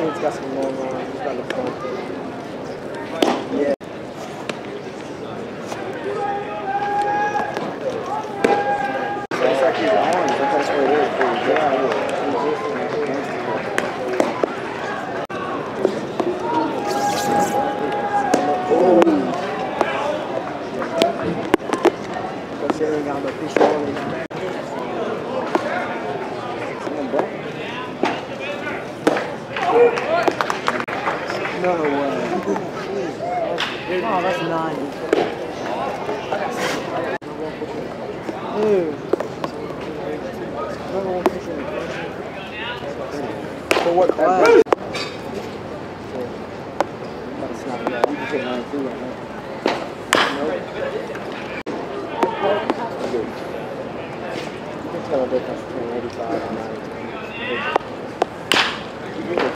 kid's got some long arms. He's got the phone. Yeah. It's like his arms. That's what it is. Yeah. Considering I'm officially. No way. Oh, that's 9. Dude. For what class? That's not bad. You can say 9 too right now.